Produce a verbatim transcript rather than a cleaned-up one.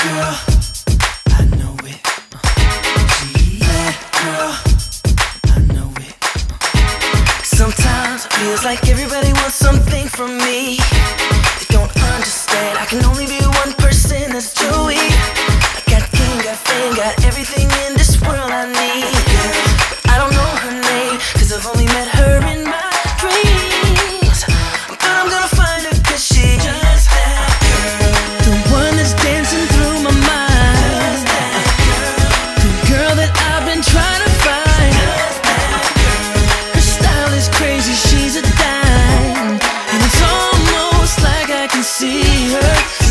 girl, I know it. She's that girl, I know it. Sometimes it feels like everybody wants something from me. They don't understand, I can only be one person, that's Joey. I got game, got fame, got everything in this world I need. But I don't know her name, cause I've only met her in my dreams. But I'm gonna find her cause she's just that girl, the one that's dancing through my mind, the girl that I've been trying to find. Her style is crazy, she's a dime, and it's almost like I can see her